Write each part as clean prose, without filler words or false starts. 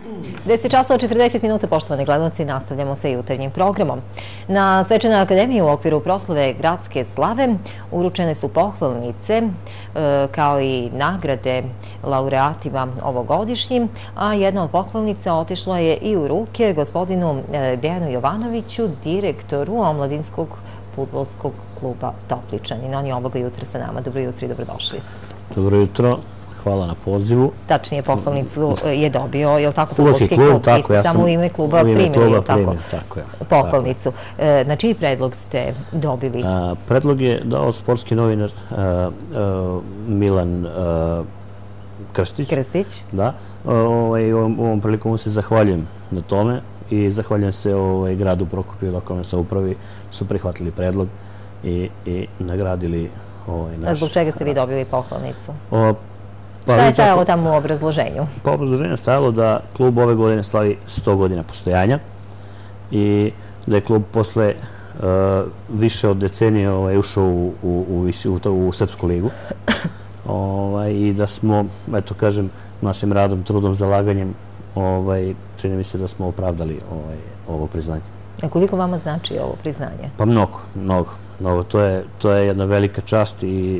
10 časova 40 minuta, poštovani gledalci, nastavljamo sa jutarnjim programom. Na Svečanoj akademiji u okviru proslave Gradske slave uručene su pohvalnice kao i nagrade laureatima ovogodišnjim, a jedna od pohvalnica otišla je i u ruke gospodinu Dejanu Jovanoviću, direktoru omladinskog fudbalskog kluba Topličanin. On je ovoga jutra sa nama. Dobro jutro i dobrodošli. Dobro jutro. Hvala na pozivu. Tačnije, pohvalnicu je dobio, je li tako, fudbalski klub? Tako, ja sam samo u ime kluba primili, je li tako, pohvalnicu. Na čiji predlog ste dobili? Predlog je dao sportski novinar Milan Krstić. Krstić. Da. Ovom prilikom se zahvaljujem na tome i zahvaljujem se gradu Prokuplju i lokalnoj samoupravi su prihvatili predlog i nagradili naš... Zbog čega ste vi dobili pohvalnicu? Šta je stajalo tamo u obrazloženju? Pa obrazloženju je stajalo da klub ove godine slavi 100 godina postojanja i da je klub posle više od decenije ušao u Srpsku ligu i da smo, eto kažem, našim radom, trudom, zalaganjem, čini mi se da smo opravdali ovo priznanje. A koliko vama znači ovo priznanje? Pa mnogo, mnogo. To je jedna velika čast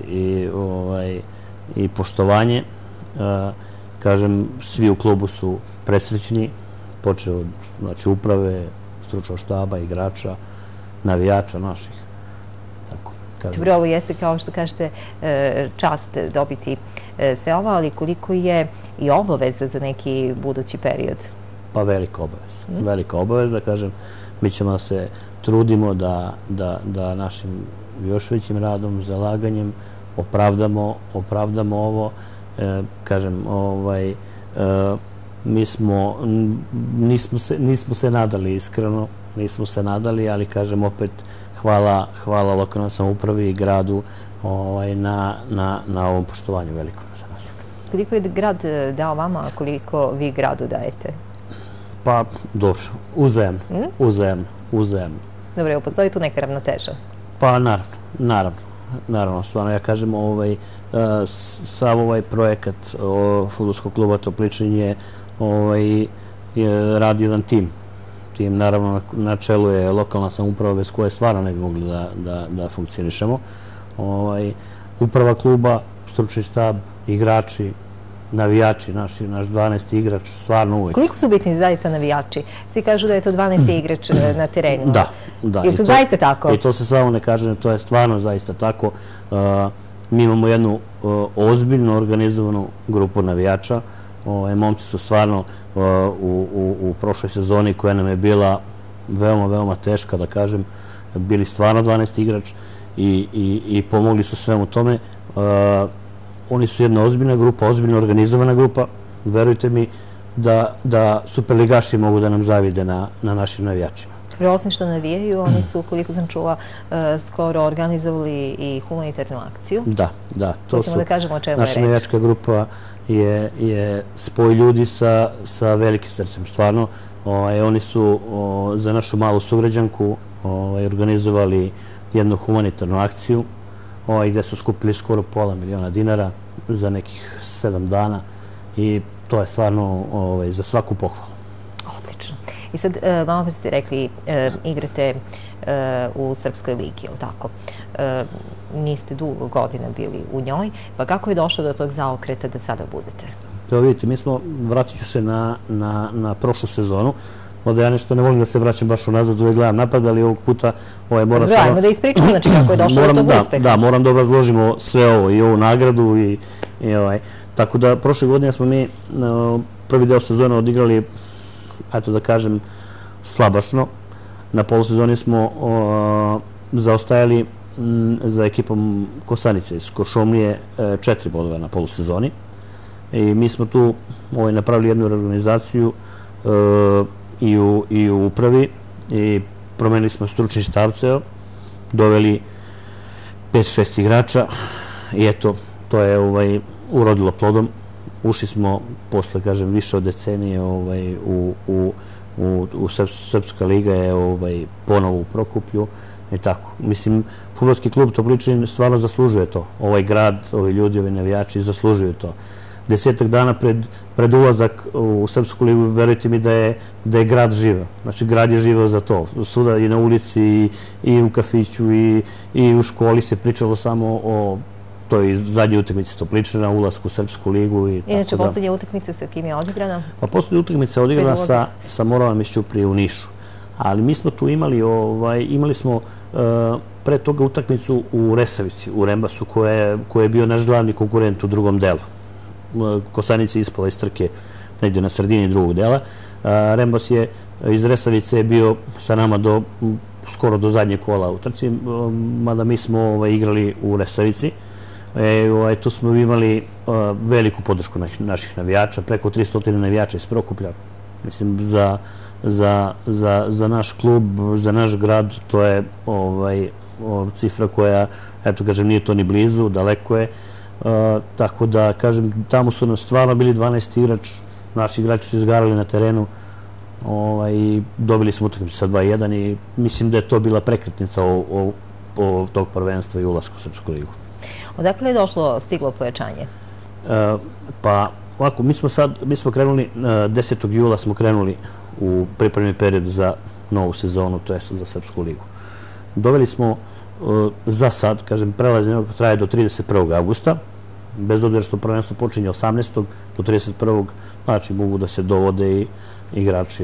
i poštovanje. Kažem, svi u klubu su presrećni, počeo od uprave, stručnog štaba, igrača, navijača naših. Dobro, ovo jeste, kao što kažete, čast dobiti sve ovo, ali koliko je i obaveza za neki budući period? Pa velika obaveza. Velika obaveza, kažem, mi ćemo da se trudimo da našim još većim radom, zalaganjem opravdamo ovo. Kažem, nismo se nadali iskreno, nismo se nadali, ali kažem opet hvala lokalnoj samoupravi i gradu na ovom poštovanju velikom za nas. Koliko je grad dao vama, a koliko vi gradu dajete? Pa, dobro, uzajamno. Dobro, evo, postoji tu neka ravnoteža? Pa, naravno, stvarno, ja kažem, sav ovaj projekat fudbalskog kluba Topličanin radi jedan tim. Tim, naravno, na čelu je lokalna samouprava bez koje stvarno ne bi mogli da funkcionišemo. Uprava kluba, stručni štab, igrači, navijači, naš 12. igrač, stvarno uvijek. Koliko su bitni zaista navijači? Svi kažu da je to 12. igrač na terenu. Da. Je li to zaista tako? I to se samo ne kaže, to je stvarno zaista tako. Mi imamo jednu ozbiljno organizovanu grupu navijača. Momci su stvarno u prošloj sezoni koja nam je bila veoma, veoma teška, da kažem, bili stvarno 12. igrač i pomogli su svemu tome. Oni su jedna ozbiljna grupa, ozbiljno organizovana grupa. Verujte mi da superligaši mogu da nam zavide na našim navijačima. Osim što navijaju, oni su, koliko sam čula, skoro organizovali i humanitarnu akciju. Da. Hoćemo da kažemo o čemu je reč. Naša navijačka grupa je spoj ljudi sa velikim srcem. Stvarno, oni su za našu malu sugrađanku organizovali jednu humanitarnu akciju gde su skupili skoro $500.000 za nekih 7 dana i to je stvarno za svaku pohvalu. Odlično. I sad, malo pa ste rekli, igrate u Srpskoj ligi, je li tako? Niste dugo godina bili u njoj, pa kako je došlo do tog zaokreta da sada budete? Evo vidite, vratit ću se na prošlu sezonu. Onda ja nešto ne volim da se vraćam baš unazad, uvijek gledam napad, ali ovog puta moram samo... Ajmo da ispričamo, znači kako je došlo do tog uspeha. Da, moram da obrazložimo sve ovo, i ovu nagradu i tako da prošle godine smo mi prvi deo sezone odigrali, eto da kažem, slabašno. Na polusezoni smo zaostajali za ekipom Kosanice iz Košumlije 4 bodova na polusezoni. I mi smo tu napravili jednu reorganizaciju i u upravi i promenili smo stručni štab ceo, doveli 5-6 igrača i eto, to je urodilo plodom. Ušli smo posle, kažem, više od decenije u Srpska liga je ponovo u Prokuplju i tako. Mislim, fudbalski klub Topličanin stvarno zaslužuje to. Ovaj grad, ovi ljudi, ovi navijači zaslužuju to. 10 dana pred ulazak u Srpsku ligu, verujte mi da je grad živeo. Znači, grad je živeo za to. Svuda i na ulici, i u kafiću, i u školi se pričalo samo o toj zadnjoj utakmici Topličana, ulasku u Srpsku ligu i tako da. Inače, posljednja utakmica sa kim je odigrana? Pa posljednja utakmica je odigrana sa Moravom iz Ćuprije u Nišu. Ali mi smo tu imali smo pre toga utakmicu u Resavici, u Rembasu, koji je bio naš glavni konkurent u drugom delu. Kosanica je ispala iz trke negdje na sredini drugog dela. Rembas je iz Resavice bio sa nama skoro do zadnje kola u trci, mada mi smo igrali u Resavici. Tu smo imali veliku podršku naših navijača, preko 300 navijača iz Prokuplja. Mislim, za naš klub, za naš grad, to je cifra koja, eto kažem, nije to ni blizu, daleko je. Tako da, kažem, tamo su nam stvarno bili 12 igrač, naši igrači su izgarali na terenu i dobili smo utakmicu sa 2-1 i mislim da je to bila prekretnica tog prvenstva i ulasku u Srpsku ligu. Odakle je stiglo pojačanje? Pa, ovako, mi smo krenuli, 10. jula smo krenuli u pripremni period za novu sezonu, to je za Srpsku ligu. Doveli smo za sad, kažem, prelazni rok traje do 31. augusta, bez obzira što prvenstvo počinje 18. do 31. Znači, mogu da se dovode i igrači.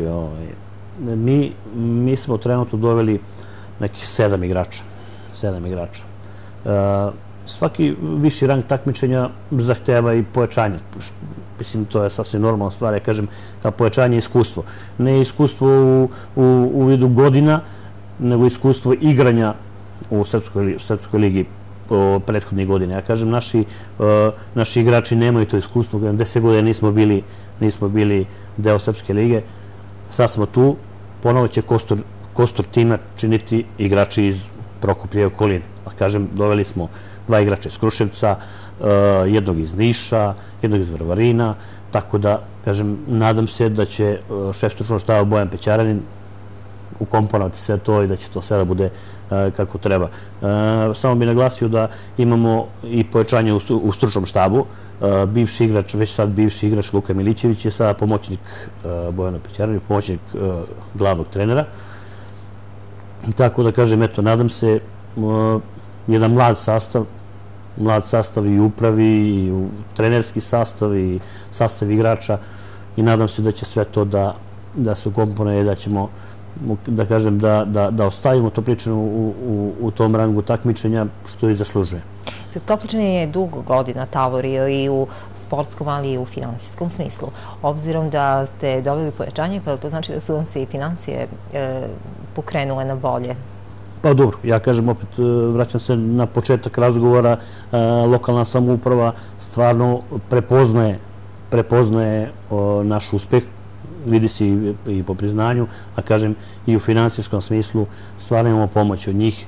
Mi smo trenutno doveli nekih 7 igrača. 7 igrača. Svaki viši rang takmičenja zahteva i pojačanje. Mislim, to je sasvim normalna stvar. Ja kažem, pojačanje je iskustvo. Ne iskustvo u vidu godina, nego iskustvo igranja u Srpskoj ligi prethodnih godina. Ja kažem, naši igrači nemaju to iskustvo. 10 godina nismo bili deo Srpske lige. Sad smo tu. Ponovo će kostur tima činiti igrači iz Prokuplja i okoline. Kažem, doveli smo 2 igrača iz Kruševca, jednog iz Niša, jednog iz Varvarina, tako da, kažem, nadam se da će šef stručnog štaba Bojan Pećaranin ukomponovati sve to i da će to sve da bude kako treba. Samo bih naglasio da imamo i pojačanje u stručnom štabu. Bivši igrač, već sad bivši igrač Luka Milićević je sada pomoćnik Bojana Pećaranina, pomoćnik glavnog trenera. Tako da, kažem, eto, nadam se jedan mlad sastav i upravi, i trenerski sastav, i sastav igrača, i nadam se da će sve to da se ukomponuje i da ćemo, da kažem, da ostavimo Topličane u tom rangu takmičenja, što i zaslužuje. Topličane je dugo godina tavorio i u sportskom, ali i u finansijskom smislu. Obzirom da ste dobili pojačanje, pa to znači da su vam se i financije pokrenule na bolje? Pa dobro, ja kažem, opet vraćam se na početak razgovora, lokalna samouprava stvarno prepoznaje naš uspeh, vidi se i po priznanju, a kažem i u finansijskom smislu stvarno imamo pomoć od njih.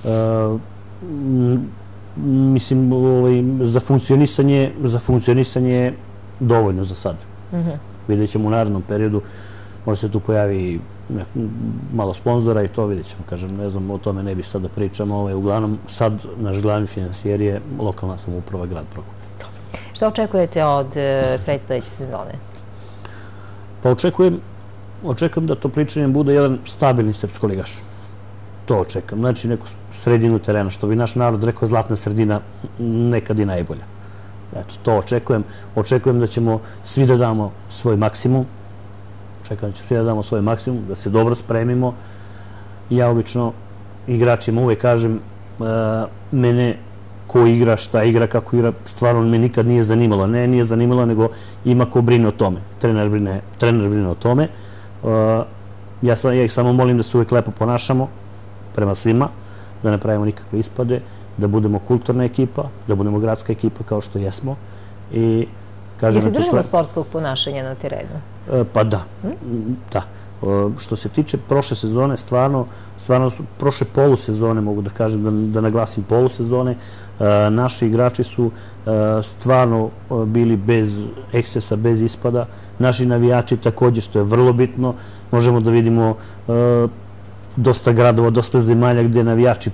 Mislim, za funkcionisanje dovoljno za sad. Vidjet ćemo u narednom periodu, možda se tu pojavi malo sponzora i to vidjet ćemo, kažem, ne znam, o tome ne bi sad da pričamo. Uglavnom, sad naš glavni financijer je lokalna samouprava grad Prokuplje. Šta očekujete od predstojeće sezone? Pa očekujem da Topličanin bude jedan stabilni srpskoligaš. To očekujem. Znači, neku sredinu terena, što bi naš narod rekao, zlatna sredina, nekad i najbolja. Eto, to očekujem. Očekujem da ćemo svi da damo svoj maksimum. Očekujem da ćemo svi da damo svoj maksimum, da se dobro spremimo. Ja obično igračima uvek kažem, mene ko igra, šta igra, kako igra, stvarno me nikad nije zanimalo. Ne, nije zanimalo, nego ima ko brine o tome. Trener brine o tome. Ja ih samo molim da se uvek lepo ponašamo prema svima, da ne pravimo nikakve ispade, da budemo kulturna ekipa, da budemo gradska ekipa kao što jesmo. I se držimo sportskog ponašanja na terenu? Pa da, da. Što se tiče prošle sezone, stvarno prošle polusezone, mogu da kažem, da naglasim polusezone, naši igrači su stvarno bili bez ekscesa, bez ispada. Naši navijači također, što je vrlo bitno, možemo da vidimo dosta gradova, dosta zemalja gdje navijači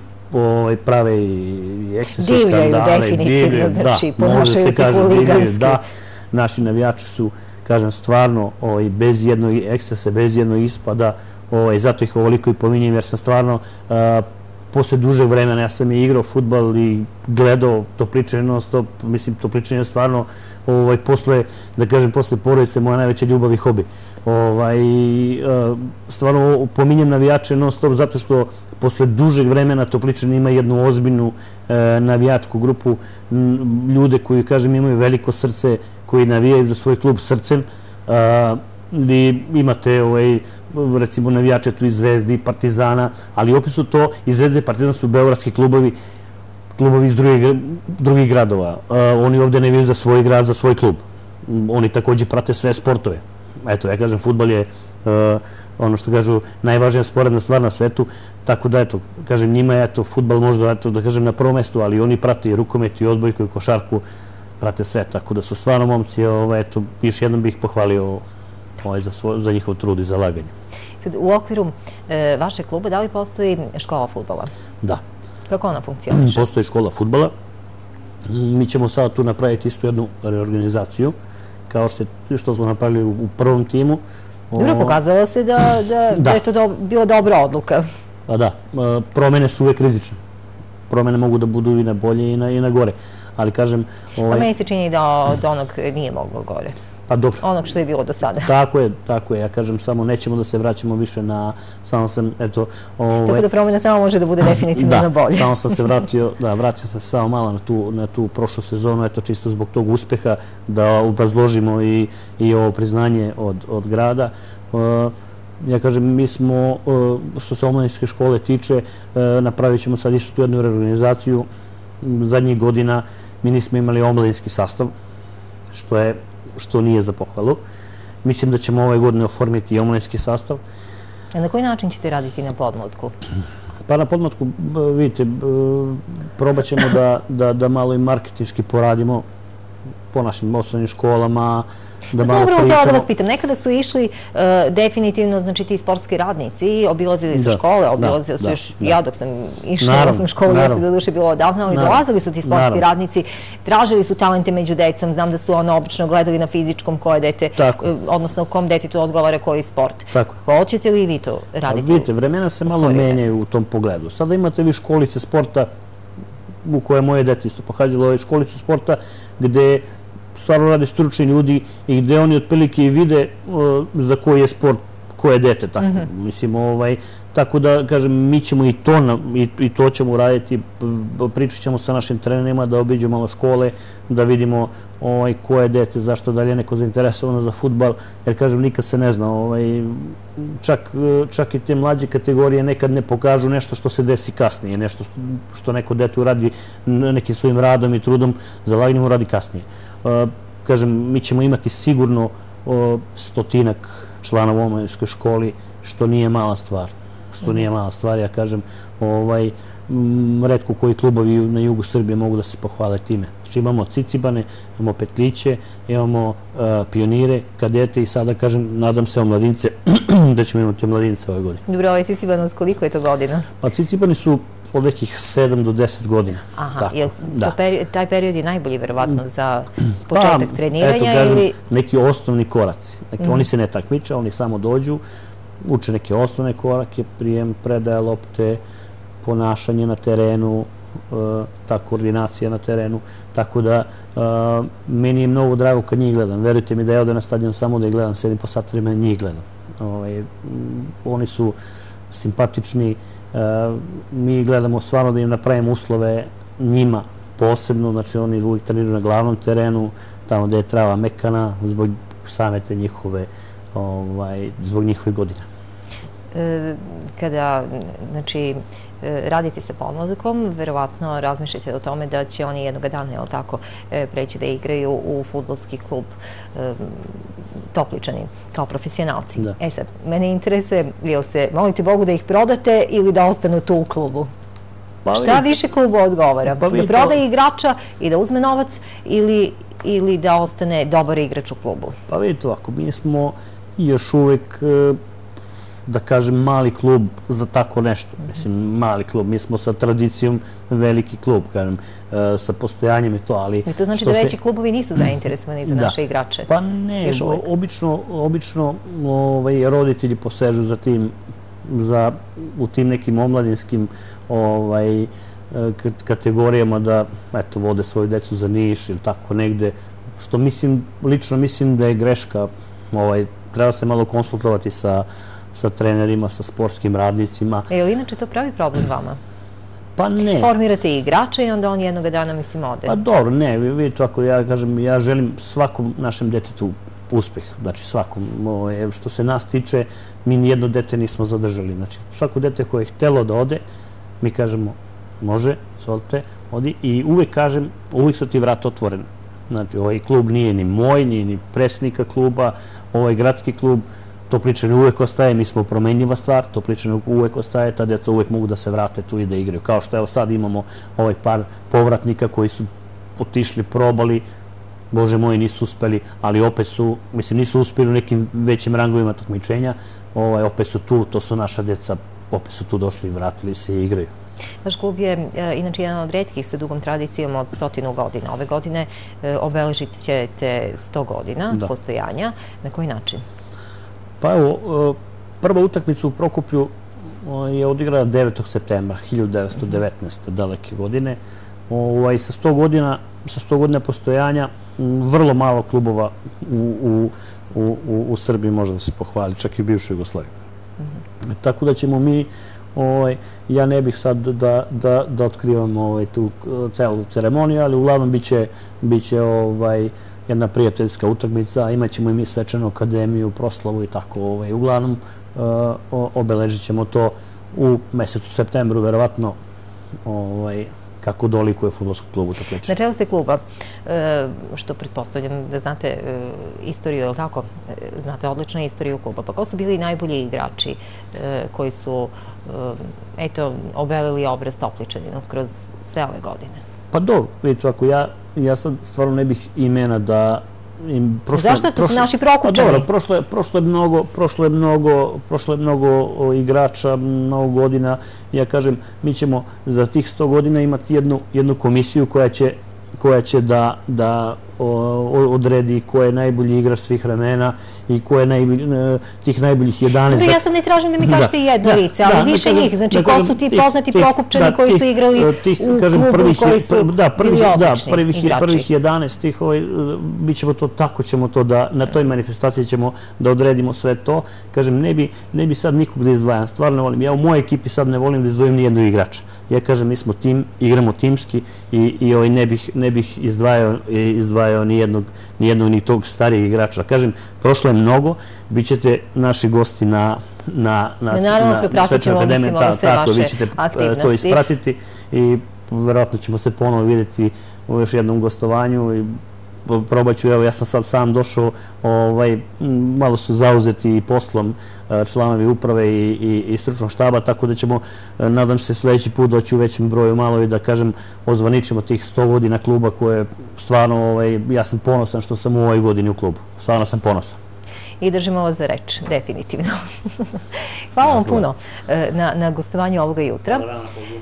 prave i ekscesa, skandale, divljaju definitivno, znači ponašaju se huliganski. naši navijači su, kažem, stvarno bez jednog ekscesa, bez jednog ispada, zato ih ovoliko i pominjem, jer sam stvarno posle dužeg vremena, ja sam i igrao fudbal i gledao Topličane non stop, mislim, Topličane je stvarno, posle, da kažem, posle porodice moja najveća ljubav i hobi. Stvarno pominjem navijače non stop zato što posle dužeg vremena Topličane ima jednu ozbiljnu navijačku grupu, ljude koji, kažem, imaju veliko srce, koji navijaju za svoj klub srcem. Vi imate, recimo, navijače tu iz Zvezde i Partizana, ali opet su to, i Zvezde i Partizana su beogradski klubovi iz drugih gradova. Oni ovde navijaju za svoj grad, za svoj klub. Oni takođe prate sve sportove. Eto, ja kažem, fudbal je, ono što kažu, najvažnija sporedna stvar na svetu, tako da, eto, kažem, njima je, eto, fudbal možda, eto, da kažem, na prvom mestu, ali oni prate i rukomet, i odbojku, i košarku, prate sve, tako da su stvarno momci, eto, još jednom bih pohvalio za njihov trud i zalaganje. Sad, u okviru vašeg kluba, da li postoji škola fudbala? Da. Kako ona funkcioniše? Postoji škola fudbala. Mi ćemo sada tu napraviti isto jednu reorganizaciju, kao što smo napravili u prvom timu. Dobro, pokazalo se da je to bila dobra odluka. Pa da, promene su uvek rizične. Promene mogu da budu i na bolje i na gore. Ali kažem... A meni se čini da od onog nije moglo gore. Pa dobro. Onog što je bilo do sada. Tako je. Ja kažem, samo nećemo da se vraćamo više na... Samo sam, eto... Tako da promena samo može da bude definitivno na bolje. Da, samo sam se vratio sam se samo malo na tu prošlu sezonu, eto, čisto zbog tog uspeha, da obrazložimo i ovo priznanje od grada. Ja kažem, mi smo, što se omladinske škole tiče, napravit ćemo sad isto tu jednu reorganizaciju. Zadnjih godina mi nismo imali omladinski sastav, što nije za pohvalu. Mislim da ćemo ove godine oformiti i omladinski sastav. A na koji način ćete raditi na podmlatku? Pa na podmlatku, vidite, probat ćemo da malo i marketinški poradimo po našim osnovnim školama, da malo pričamo. Samo da vas pitam, nekada su išli definitivno, znači, ti sportski radnici, obilazili su škole, obilazili su još, ja dok sam išla u školu, jeste da duše bilo odavno, ali dolazili su ti sportski radnici, tražili su talente među decom, znam da su ono obično gledali na fizičkom koje dete, odnosno kom detetu odgovara koji sport. Hoćete li vi to raditi? Vidite, vremena se malo menjaju u tom pogledu. Sada imate vi školice sporta u koje moje dete isto pohađalo, školicu sporta gde stvarno rade stručni ljudi i gde oni otprilike i vide za koji je sport, koje je dete, tako. Mislim, tako da, kažem, mi ćemo i to ćemo uraditi, pričat ćemo sa našim trenerima da obiđu malo škole, da vidimo koje je dete, zašto da li je neko zainteresovano za fudbal, jer, kažem, nikad se ne zna. Čak i te mlađe kategorije nekad ne pokažu nešto što se desi kasnije, nešto što neko dete uradi nekim svojim radom i trudom, zalaganjem uradi kasnije. Kažem, mi ćemo imati sigurno 100-ak člana u omladinskoj školi, što nije mala stvar. Ja kažem, retko koji klubovi na jugu Srbije mogu da se pohvale time. Znači, imamo Cicibane, imamo Petliće, imamo Pionire, kadete i sada, kažem, nadam se omladince, da ćemo imati omladince ove godine. Dobro, ovaj Ciciban, koliko je to godina? Pa Cicibani su od nekih 7 do 10 godina. Aha, taj period je najbolji, verovatno, za početak treniranja? Eto, kažem, neki osnovni koraci. Oni se ne takmiče, oni samo dođu, uče neke osnovne korake, prijem, predaja lopte, ponašanje na terenu, ta koordinacija na terenu. Tako da, meni je mnogo drago kad njih gledam. Verujte mi da ja ovde na stadion samo da ih gledam, sedim po sat vremena, njih gledam. Oni su simpatični, mi gledamo stvarno da im napravimo uslove njima posebno, znači oni uvijek treniraju na glavnom terenu, tamo gde je trava mekana, zbog same te njihove, zbog njihovih godina. Kada, znači, radite sa pomladkom, verovatno razmišljate o tome da će oni jednog dana, jel tako, preći da igraju u fudbalski klub Topličani, kao profesionalci. E sad, mene interesuje, jel se molite Bogu da ih prodate ili da ostanu tu u klubu? Šta više klubu odgovara? Da prodaje igrača i da uzme novac ili da ostane dobar igrač u klubu? Pa vidite ovako, mi smo još uvek da kažem, mali klub za tako nešto. Mislim, mali klub. Mi smo sa tradicijom veliki klub, kažem, sa postojanjem i to, ali... I to znači da veći klubovi nisu zainteresovani za naše igrače? Pa ne, obično roditelji posežu za tim, u tim nekim omladinskim kategorijama da, eto, vode svoju decu za Niš ili tako negde, što lično mislim da je greška. Treba se malo konsultovati sa trenerima, sa sportskim radnicima. Ali inače to pravi problem vama? Pa ne. Formirate igrača i onda on jednog dana, mislim, ode. Pa dobro, ne, vidite, ako ja kažem, ja želim svakom našem detetu uspeh, znači svakom. Što se nas tiče, mi nijedno dete nismo zadržali. Znači, svako dete koje je htelo da ode, mi kažemo, može, izvolite, odi, i uvek kažem, uvek su ti vrata otvorene. Znači, ovaj klub nije ni moj, ni predsjednika kluba, ovaj gradski klub, Topličani uvek ostaje, mi smo promenljiva stvar, Topličani uvek ostaje, ta djeca uvek mogu da se vrate tu i da igraju. Kao što evo sad imamo ovaj par povratnika koji su otišli, probali, Bože moji, nisu uspeli, ali opet su, mislim, nisu uspeli u nekim većim rangovima takmičenja, opet su tu, to su naša djeca, opet su tu došli i vratili se i igraju. Vaš klub je inače jedan od retkih sa dugom tradicijom od 100 godina. Ove godine obeležit ćete 100 godina postojanja. Na koji način? Pa evo, prva utakmica u Prokuplju je odigrana 9. septembra 1919. daleke godine. Sa 100 godina postojanja vrlo malo klubova u Srbiji može da se pohvali, čak i u bivšoj Jugoslaviji. Tako da ćemo mi, ja ne bih sad da otkrivam tu celu ceremoniju, ali uglavnom bit će jedna prijateljska utakmica, imat ćemo i mi svečanu akademiju, proslavu i tako. Uglavnom obeležit ćemo to u mesecu septembru, verovatno, kako dolikuje fudbalskom klubu Topličani. Na čelu ste kluba, što pretpostavljam da znate istoriju, je li tako? Znate odlično istoriju kluba. Pa ko su bili najbolji igrači koji su, eto, obelili obraz Topličaninu kroz sve ove godine? Pa dobro, vidite, ako ja sad stvarno ne bih imena da... Zašto to su naši Prokupčani? Prošlo je mnogo igrača, mnogo godina. Ja kažem, mi ćemo za tih 100 godina imati jednu komisiju koja će da odredi ko je najbolji igrač svih vremena i ko je tih najboljih 11. Dobro, ja sad ne tražim da mi kažete jedno lice, ali više njih. Znači, ko su ti poznati Prokupčani koji su igrali u klubu, koji su bili odlični igrači? Prvih 11 tih, mi ćemo to, tako ćemo to da, na toj manifestaciji ćemo da odredimo sve to. Kažem, ne bi sad nikog da izdvajam, stvarno ne volim. Ja u mojoj ekipi sad ne volim da izdvojim ni jednog igrača. Ja kažem, mi smo tim, igramo timski i ne bih izdvajao ni jednog ni tog starijeg igrača. Kažem, prošlo je mnogo, bit ćete naši gosti na Svečanoj akademiji, tako, vi ćete to ispratiti i verovatno ćemo se ponovo vidjeti u još jednom gostovanju i probat ću, evo, ja sam sad sam došao, malo su zauzeti poslom članovi uprave i stručnog štaba, tako da ćemo, nadam se, sljedeći put doći u većem broju malo i da, kažem, ozvaničimo tih 100 godina kluba koje stvarno, ja sam ponosan što sam u ovoj godini u klubu. Stvarno sam ponosan. I držimo vas za reč, definitivno. Hvala vam puno na gostovanju ovoga jutra.